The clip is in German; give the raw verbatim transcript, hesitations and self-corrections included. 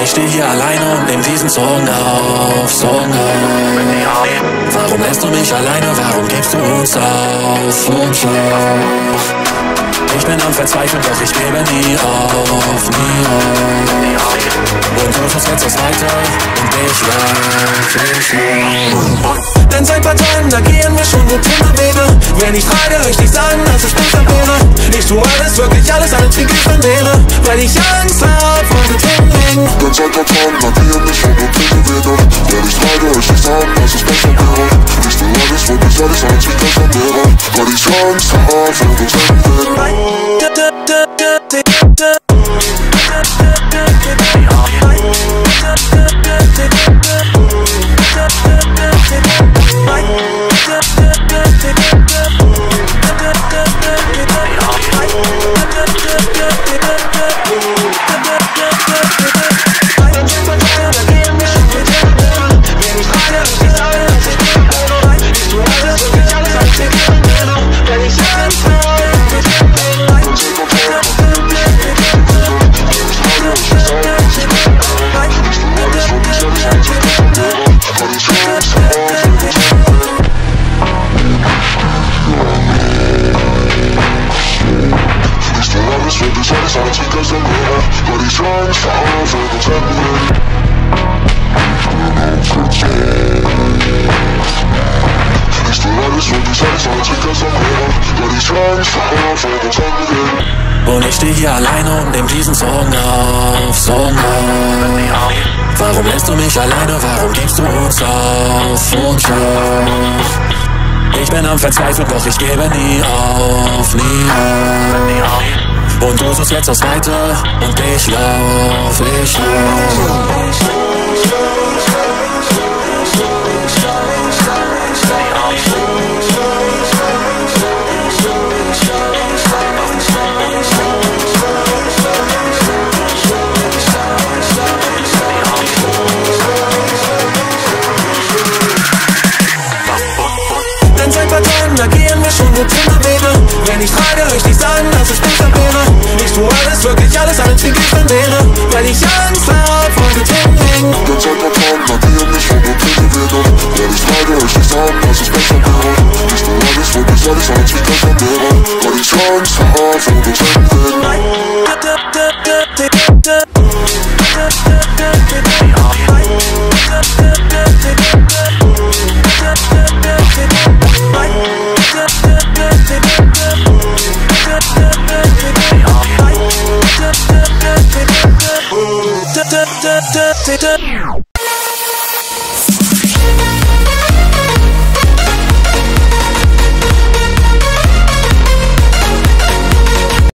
ich stehe hier alleine und nehm diesen Song auf, Song auf. Warum lässt du mich alleine, warum gibst du uns auf, uns auf? Ich bin am Verzweifeln, doch ich gebe nie auf, nie auf. Und du suchst jetzt das Weite und ich lauf, ich lauf. Denn seit paar Tagen, da gehen wir schon Routine Wege. Wenn ich frage, ich nicht sagen, dass es besser wäre. Ich tu alles, wirklich alles, alles wie gestern wäre, weil ich Angst hab vor Routinen. Denn seit paar Tagen, da gehen wir schon Routine Wege. Wenn ich frage, ich nicht sagen, dass es besser wäre. Ich tu alles, wirklich alles, alles wie gestern wäre, weil ich Angst hab vor Routinen. Und ich stehe hier alleine und nehm diesen Song auf, Song auf. Warum lässt du mich alleine, warum gibst du uns auf, uns auf? Ich bin am Verzweifeln, doch ich gebe nie auf, nie auf. Und du suchst jetzt das Weite und ich lauf, ich lauf. Da gehen wir schon Routine Wege. Wenn ich frage, ich nicht sagen, dass es besser wäre. Ich tu alles, wirklich alles, alles wie gestern wäre, weil ich Angst hab vor Routinen. Denn seit paar Tagen, da gehen wir schon Routine Wege. Wenn ich frage, ich nicht sagen, dass es besser wäre. Ich tu alles, wirklich alles, alles wie gestern wäre, weil ich Angst hab vor Routinen. Da, da, da, da, da.